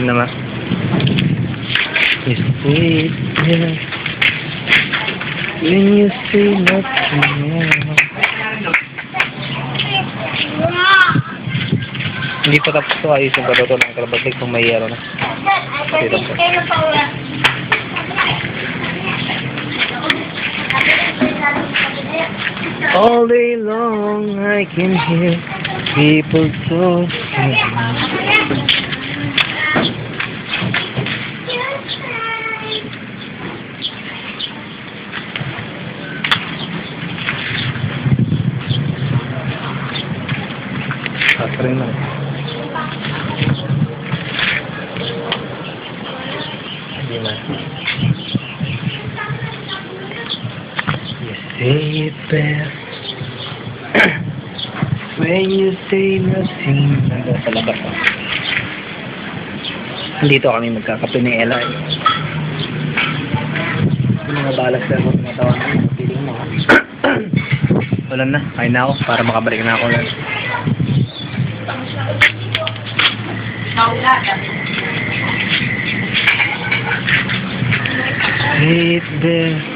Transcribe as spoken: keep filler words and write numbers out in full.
Ayun naman. Is it yeah. When you say nothing more. Hindi pa tapos ito. Ayusin pa ito ng kalabatig kung may yero na. Dito po. All day long I can hear people talking. Sasring na. Hindi na. You say it best when you say nothing. Nandun sa labas. Oh. Dito kami magkakape ni Ella. Yung mga balas na ako tumatawan ko. Piling mo. Ulan na. Kain na ako para makabalik na ako lang. Say it best